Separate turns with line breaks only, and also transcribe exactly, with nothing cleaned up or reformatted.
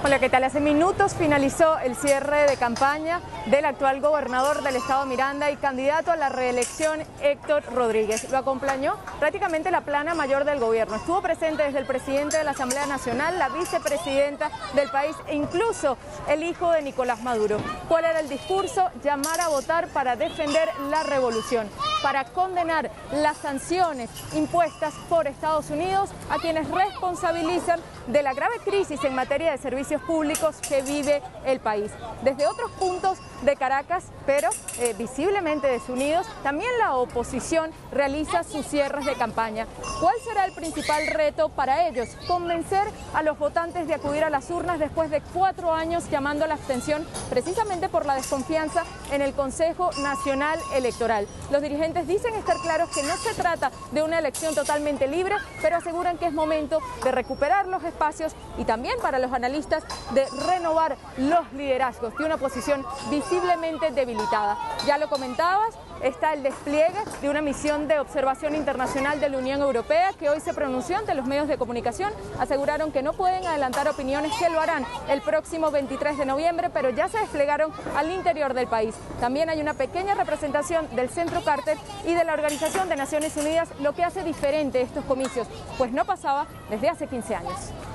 Hola, ¿qué tal? Hace minutos finalizó el cierre de campaña del actual gobernador del estado Miranda y candidato a la reelección, Héctor Rodríguez. Lo acompañó prácticamente la plana mayor del gobierno. Estuvo presente desde el presidente de la Asamblea Nacional, la vicepresidenta del país e incluso el hijo de Nicolás Maduro. ¿Cuál era el discurso? Llamar a votar para defender la revolución, para condenar las sanciones impuestas por Estados Unidos a quienes responsabilizan de la grave crisis en materia de servicios públicos que vive el país. Desde otros puntos de Caracas, pero eh, visiblemente desunidos, también la oposición realiza sus cierres de campaña. ¿Cuál será el principal reto para ellos? Convencer a los votantes de acudir a las urnas después de cuatro años llamando a la abstención, precisamente por la desconfianza en el Consejo Nacional Electoral. Los dirigentes dicen estar claros que no se trata de una elección totalmente libre, pero aseguran que es momento de recuperar los espacios y también para los analistas de renovar los liderazgos de una oposición visiblemente debilitada. Ya lo comentabas, está el despliegue de una misión de observación internacional de la Unión Europea que hoy se pronunció ante los medios de comunicación. Aseguraron que no pueden adelantar opiniones, que lo harán el próximo veintitrés de noviembre, pero ya se desplegaron al interior del país. También hay una pequeña representación del Centro Carter y de la Organización de Naciones Unidas, lo que hace diferente estos comicios, pues no pasaba desde hace quince años.